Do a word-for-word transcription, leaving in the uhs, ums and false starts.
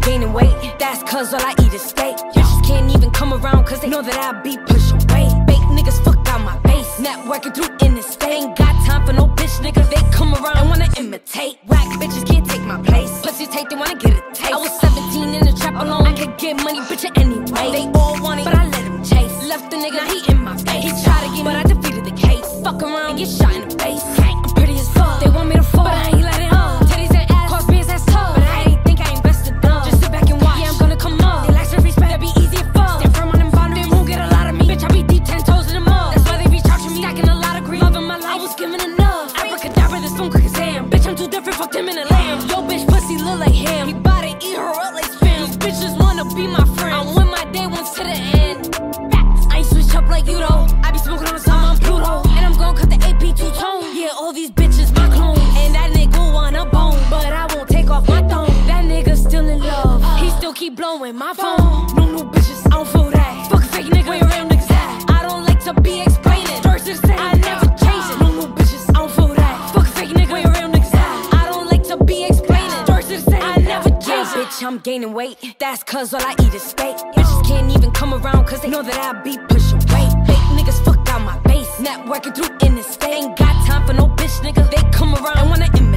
gaining weight, that's cause all I eat is steak. Bitches can't even come around cause they know that I be pushing weight. Bait niggas fuck out my base, networking through interstate. Ain't got time for no bitch niggas, they come around and wanna imitate. Whack bitches can't take my place, pussy take, they wanna get a taste. I was seventeen in the trap alone, I could get money, bitch, anyway. They all want it, but I let him chase. Left the nigga, now he in my face. He tried to get me, but I defeated the case. Fuck around and get shot in the face. I'm pretty as fuck, they want me to fall, but I ain't letting up. Teddies and ass, cause me as tough, but I ain't think I invested up. Just sit back and watch, yeah, I'm gonna come up. They lack some respect, that be easy as fuck. Stand firm on them boundaries, they won't get a lot of me. Bitch, I be deep ten toes in the mud. That's why they be charging me, stacking a lot of green. Loving my life, I was giving enough. Abracadabra, this phone quick as ham. Bitch, I'm too different, fuck them in a lamb. Yo, bitch, pussy look like ham. He bout to eat her up like spam. These bitches wanna be my friend, I win my day ones to the end. I ain't switch up like you though, I be smoking on the summer on Pluto. And I'm gon' cut the A P two-tone. Yeah, all these bitches my clone. And that nigga want a bone, but I won't take off my thumb. That nigga still in love, he still keep blowing my phone. No new bitches, I don't fool that. Fuck a fake nigga, where your real niggas at? I don't like to be explaining, first to the same, I never change it. No new bitches, I don't fool that. Fuck a fake nigga, where your real niggas at? I don't like to be explaining, first to the same, I never change it. Bitch, I'm gaining weight, that's cause all I eat is steak. Bitches can't even come around cause they know that I be pushing weight. Fake niggas fuck out my base, networking through interstate. Ain't got time for no bitch nigga, they come around and wanna imitate.